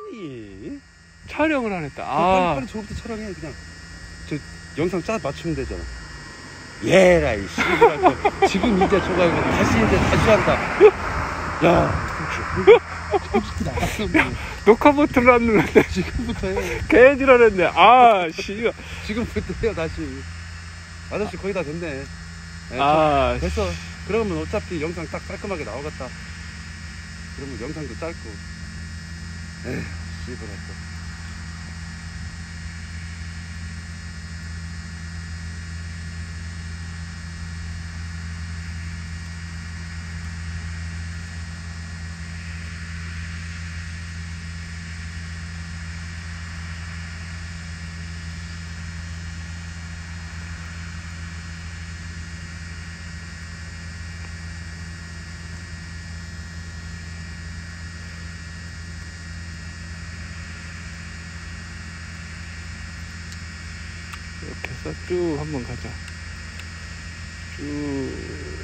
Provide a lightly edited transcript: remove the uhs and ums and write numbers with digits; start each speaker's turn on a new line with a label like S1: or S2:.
S1: 아니
S2: 촬영을 안 했다.
S1: 빨리 저부터 촬영해. 그냥 저 영상 짜 맞추면 되잖아. 예라이 씨. 지금 이제 저거 이거 다시 한다. 야
S2: 녹화 버튼을 안 눌렀네.
S1: 지금부터 해.
S2: 개지랄했네. 씨.
S1: 지금부터 해요 다시. 아저씨 거의 다 됐네. 됐어. 그러면 어차피 영상 딱 깔끔하게 나오겠다. 그러면 영상도 짧고. 에휴 씨발 또.
S2: 이렇게 해서 쭉 한번 가자. 쭉.